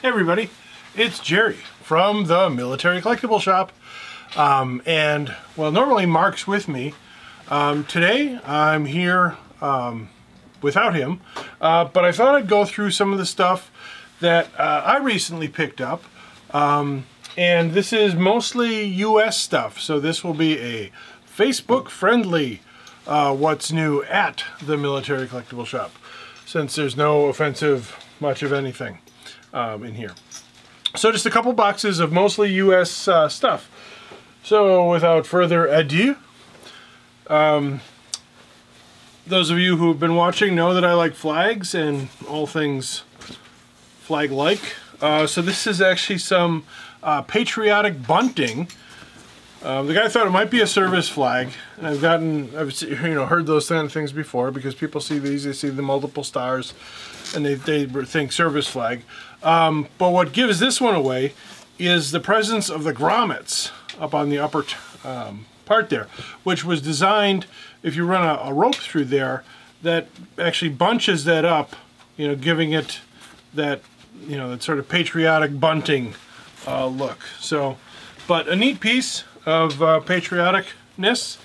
Hey everybody, it's Jerry from the Military Collectible Shop. And well, normally Mark's with me. Today I'm here without him, but I thought I'd go through some of the stuff that I recently picked up. And this is mostly US stuff, so this will be a Facebook friendly what's new at the Military Collectible Shop, since there's no offensive much of anything in here. So just a couple boxes of mostly US stuff. So without further ado, those of you who have been watching know that I like flags and all things flag-like. So this is actually some patriotic bunting. The guy thought it might be a service flag, and I've heard those kind of things before, because people see these, they see the multiple stars, and they think service flag. But what gives this one away is the presence of the grommets up on the upper part there, which was designed, if you run a rope through there, that actually bunches that up, giving it that, that sort of patriotic bunting look. So, but a neat piece of patrioticness.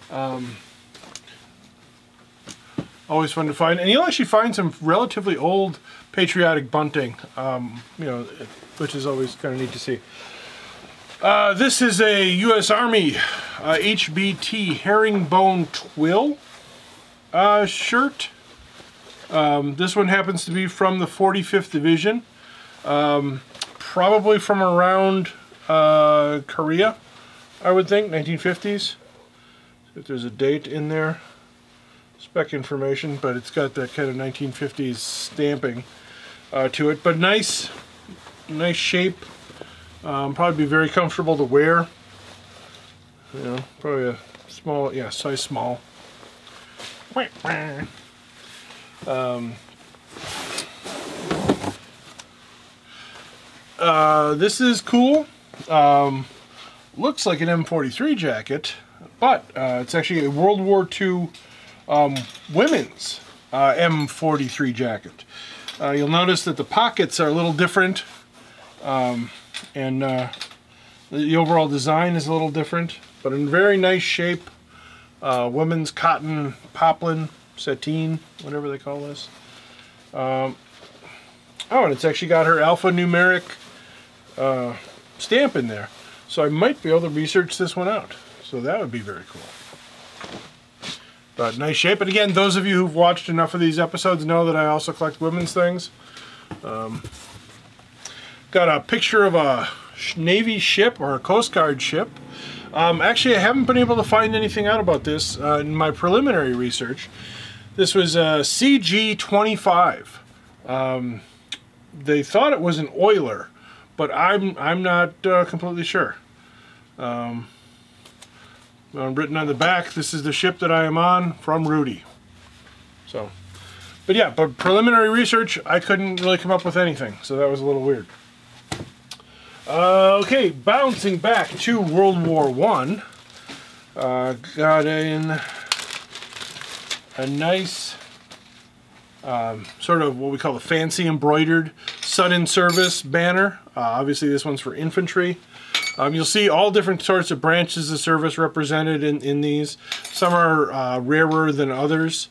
Always fun to find, and you'll actually find some relatively old patriotic bunting, which is always kind of neat to see. This is a U.S. Army HBT herringbone twill shirt. This one happens to be from the 45th Division, probably from around Korea, I would think, 1950s. If there's a date in there, spec information, but it's got that kind of 1950s stamping to it. But nice shape. Probably be very comfortable to wear. Probably a small, yeah, size small. This is cool. Looks like an M43 jacket, but it's actually a World War II women's M43 jacket. You'll notice that the pockets are a little different, and the overall design is a little different, but in very nice shape. Women's cotton poplin, sateen, whatever they call this. Oh, and it's actually got her alphanumeric stamp in there. So I might be able to research this one out. So that would be very cool. But nice shape. And again, those of you who've watched enough of these episodes know that I also collect women's things. Got a picture of a Navy ship or a Coast Guard ship. Actually, I haven't been able to find anything out about this in my preliminary research. This was a CG-25. They thought it was an oiler, but I'm not completely sure. Written on the back, this is the ship that I am on, from Rudy. So, but yeah, but preliminary research, I couldn't really come up with anything, so that was a little weird. Okay, bouncing back to World War I, got in a nice sort of what we call a fancy embroidered Sun in Service banner. Obviously this one's for infantry. You'll see all different sorts of branches of service represented in these. Some are rarer than others.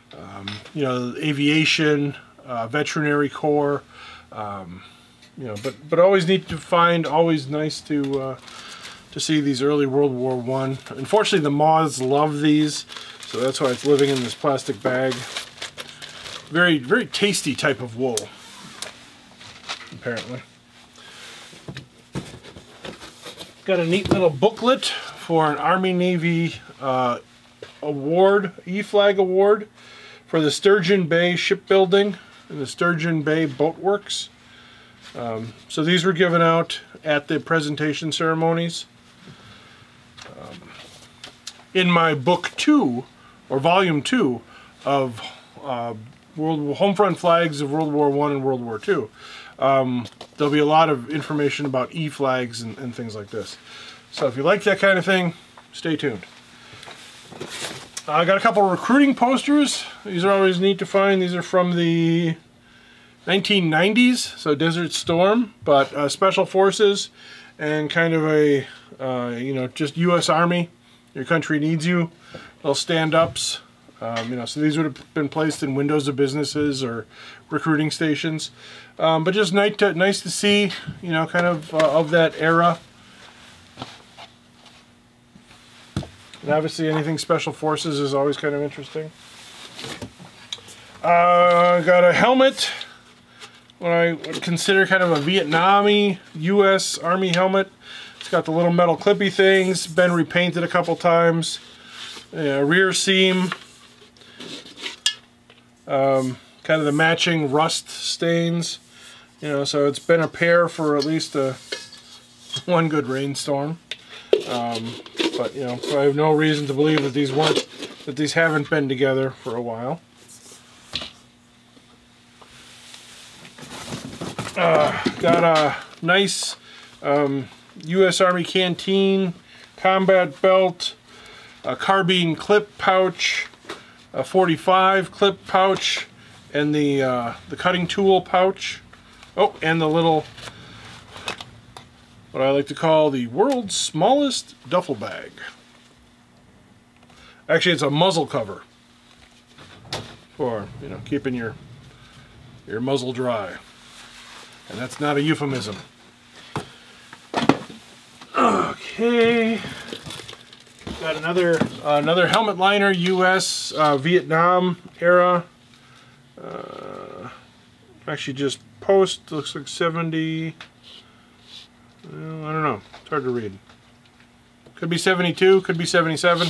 Aviation, veterinary corps, but always neat to find, always nice to see these early World War I. Unfortunately, the moths love these, so that's why it's living in this plastic bag. Very, very tasty type of wool, apparently. Got a neat little booklet for an Army-Navy award, E-Flag award, for the Sturgeon Bay Shipbuilding and the Sturgeon Bay Boat Works. So these were given out at the presentation ceremonies. In my book 2, or volume 2, of Homefront Flags of World War I and World War II, there'll be a lot of information about E-flags and things like this. So if you like that kind of thing, stay tuned. I got a couple of recruiting posters. These are always neat to find. These are from the 1990s, so Desert Storm, but Special Forces and kind of a, you know, just U.S. Army. Your country needs you. Little stand-ups. You know, so these would have been placed in windows of businesses or recruiting stations. But just nice to see, you know, kind of that era. And obviously anything Special Forces is always kind of interesting. Got a helmet, what I would consider kind of a Vietnamese U.S. Army helmet. It's got the little metal clippy things, been repainted a couple times. Rear seam, kind of the matching rust stains. You know, so it's been a pair for at least one good rainstorm. But you know, I have no reason to believe that these haven't been together for a while. Got a nice U.S. Army canteen, combat belt, a carbine clip pouch, a 45 clip pouch, and the cutting tool pouch. Oh, and the little, what I like to call the world's smallest duffel bag. Actually, it's a muzzle cover for, you know, keeping your muzzle dry. And that's not a euphemism. Okay. Got another helmet liner, U.S. Vietnam era. Actually, just post looks like 70. Well, I don't know. It's hard to read. Could be 72. Could be 77.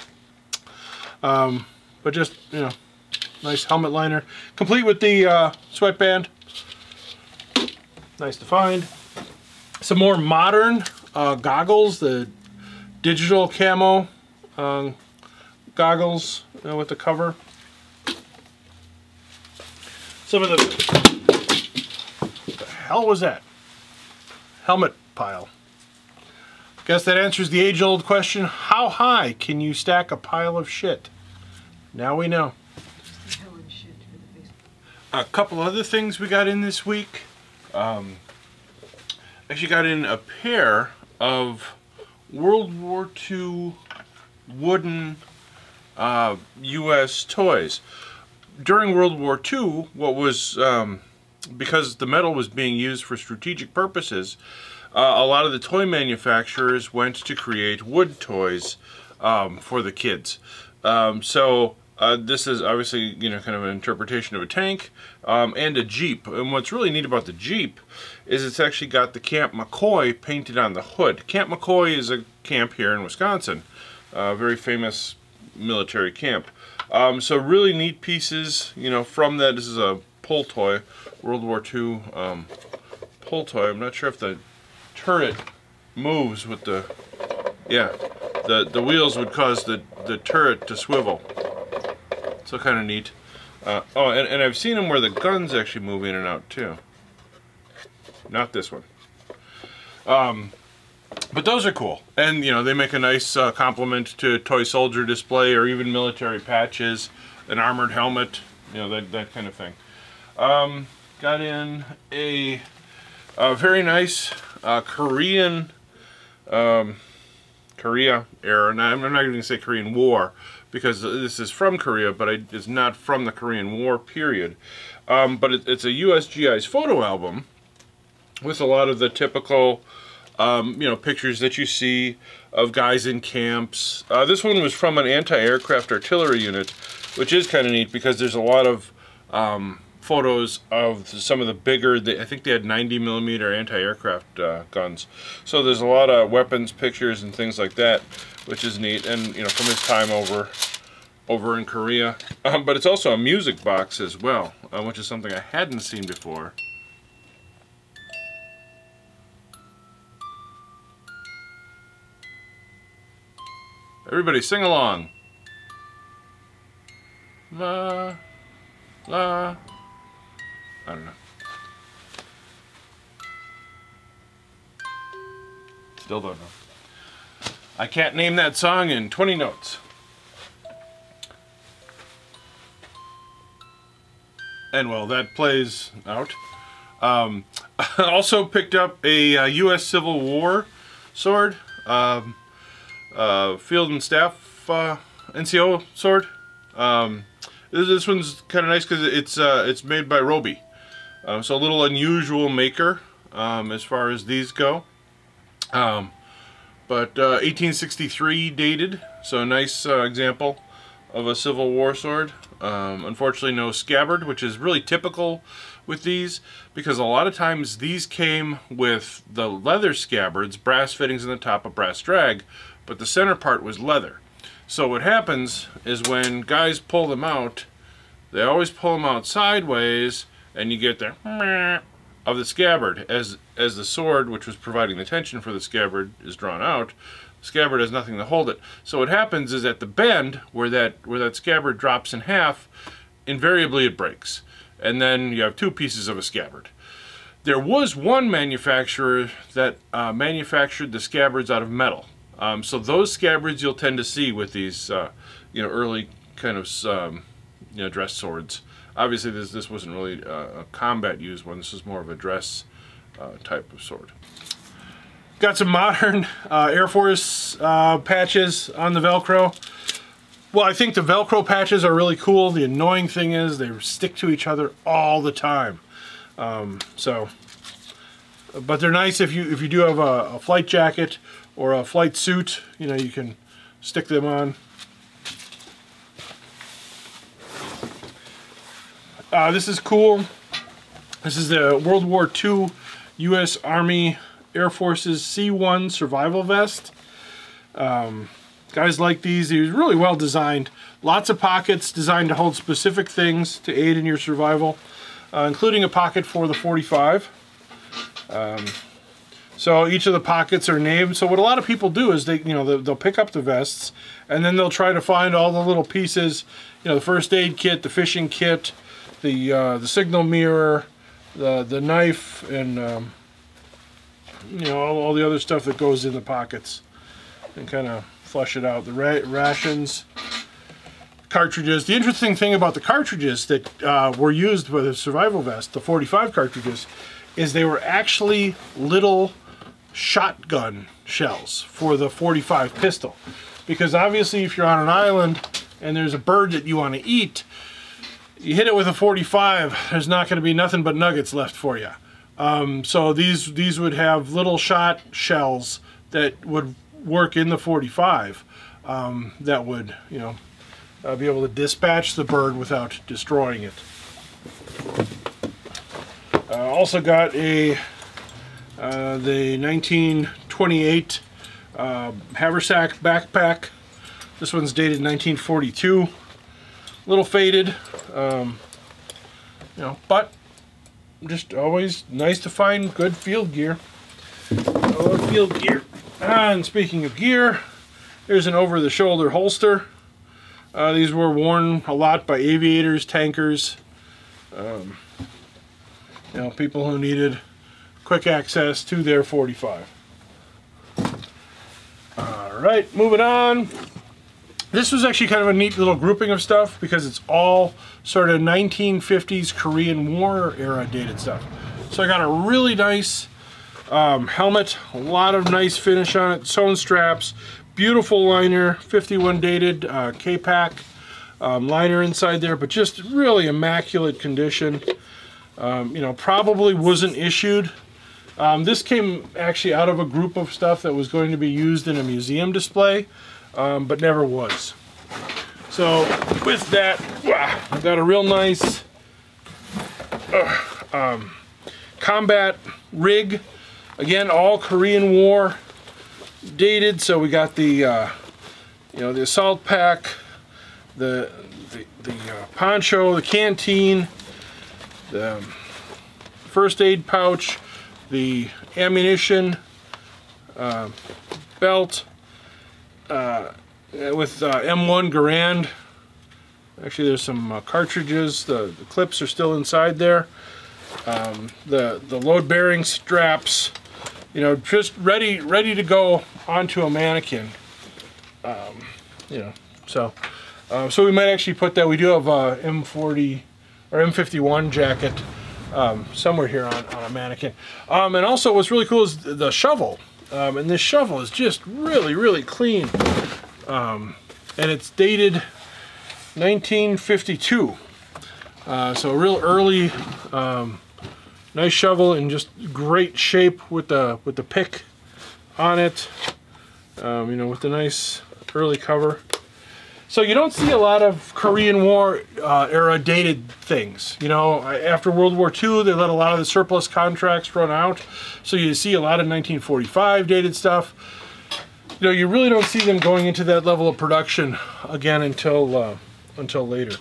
But just, you know, nice helmet liner, complete with the sweatband. Nice to find. Some more modern goggles, the digital camo goggles, you know, with the cover. Some of the, what the hell was that? Helmet pile. Guess that answers the age-old question, how high can you stack a pile of shit? Now we know. A couple other things we got in this week. Actually got in a pair of World War II wooden U.S. toys. During World War II, what was, because the metal was being used for strategic purposes, a lot of the toy manufacturers went to create wood toys for the kids. This is obviously, you know, kind of an interpretation of a tank and a Jeep. And what's really neat about the Jeep is it's actually got the Camp McCoy painted on the hood. Camp McCoy is a camp here in Wisconsin, a very famous military camp. So really neat pieces, you know, from that. This is a pull toy, World War II pull toy. I'm not sure if the turret moves with the, yeah, the wheels would cause the turret to swivel. So kind of neat. Oh, and I've seen them where the guns actually move in and out too. Not this one. But those are cool. And, you know, they make a nice complement to toy soldier display or even military patches, an armored helmet, you know, that kind of thing. Got in a very nice Korean, Korea era. Now, I'm not going to say Korean War, because this is from Korea, but it's not from the Korean War period. But it's a USGI's photo album with a lot of the typical, you know, pictures that you see of guys in camps. This one was from an anti-aircraft artillery unit, which is kind of neat because there's a lot of photos of some of the bigger, I think they had 90mm anti-aircraft guns. So there's a lot of weapons, pictures, and things like that, which is neat, and, you know, from his time over in Korea. But it's also a music box as well, which is something I hadn't seen before. Everybody sing along. La, la. I don't know. Still don't know. I can't name that song in 20 notes. and well, that plays out. Also picked up a U.S. Civil War sword, Field and Staff NCO sword. This one's kind of nice because it's made by Roby, so a little unusual maker as far as these go. But 1863 dated, so a nice example of a Civil War sword. Unfortunately, no scabbard, which is really typical with these, because a lot of times these came with the leather scabbards, brass fittings in the top, a brass drag, but the center part was leather. So what happens is when guys pull them out, they always pull them out sideways, and you get the of the scabbard as the sword, which was providing the tension for the scabbard, is drawn out. The scabbard has nothing to hold it. So what happens is at the bend where that scabbard drops in half, invariably it breaks, and then you have two pieces of a scabbard. There was one manufacturer that manufactured the scabbards out of metal. So those scabbards you'll tend to see with these, early kind of, dress swords. Obviously, this wasn't really a combat used one. This is more of a dress type of sword. Got some modern Air Force patches on the Velcro. Well, I think the Velcro patches are really cool. The annoying thing is they stick to each other all the time. But they're nice if you do have a flight jacket or a flight suit. You can stick them on. This is cool. This is the World War II U.S. Army Air Force's C1 survival vest. Guys like these. These are really well designed. Lots of pockets designed to hold specific things to aid in your survival, including a pocket for the 45. So each of the pockets are named. So what a lot of people do is they'll pick up the vests, and then they'll try to find all the little pieces. The first aid kit, the fishing kit, the signal mirror, the knife, and all the other stuff that goes in the pockets, and kind of flush it out. The rations, cartridges. The interesting thing about the cartridges that were used with the survival vest, the 45 cartridges, is they were actually little shotgun shells for the 45 pistol. Because obviously if you're on an island and there's a bird that you want to eat, you hit it with a 45, there's not going to be nothing but nuggets left for you. So these would have little shot shells that would work in the 45 that would be able to dispatch the bird without destroying it. Also got the 1928 haversack backpack. This one's dated 1942. A little faded, but just always nice to find good field gear. And speaking of gear, here's an over-the-shoulder holster. These were worn a lot by aviators, tankers, people who needed quick access to their 45. Alright, moving on. This was actually kind of a neat little grouping of stuff because it's all sort of 1950s Korean War era dated stuff. So I got a really nice helmet, a lot of nice finish on it, sewn straps, beautiful liner, 51 dated K-Pack liner inside there, but just really immaculate condition. Probably wasn't issued. This came actually out of a group of stuff that was going to be used in a museum display, but never was. So with that, I got a real nice combat rig. Again, all Korean War dated. So we got the the assault pack, the poncho, the canteen, the first aid pouch, the ammunition belt with M1 Garand. Actually, there's some cartridges. The clips are still inside there. The load bearing straps, just ready to go onto a mannequin. So we might actually put that. We do have M40 or M51 jacket somewhere here on a mannequin. And also what's really cool is the shovel. And this shovel is just really, really clean. And it's dated 1952. So a real early, nice shovel in just great shape with the pick on it. You know, with the nice early cover. So you don't see a lot of Korean War era dated things. You know, after World War II, they let a lot of the surplus contracts run out. So you see a lot of 1945 dated stuff. You know, you really don't see them going into that level of production again until later.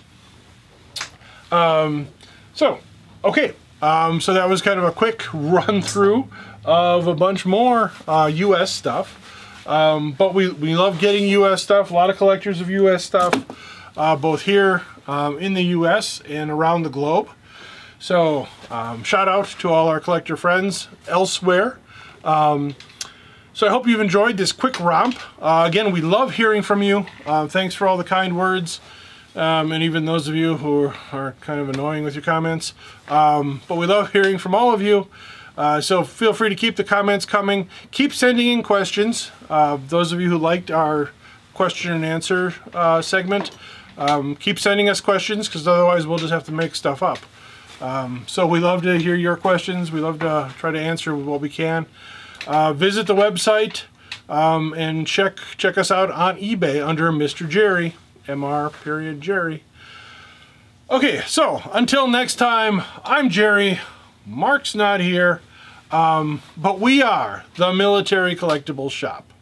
So that was kind of a quick run through of a bunch more US stuff. But we love getting US stuff, a lot of collectors of US stuff, both here in the US and around the globe. So shout out to all our collector friends elsewhere. So I hope you've enjoyed this quick romp. Again, we love hearing from you. Thanks for all the kind words. And even those of you who are kind of annoying with your comments. But we love hearing from all of you. So feel free to keep the comments coming. Keep sending in questions. Those of you who liked our question and answer segment, keep sending us questions, because otherwise we'll just have to make stuff up. So we love to hear your questions. We love to try to answer what we can. Visit the website and check us out on eBay under Mr. Jerry, Mr. Okay, so until next time, I'm Jerry. Mark's not here, but we are the Military Collectibles Shop.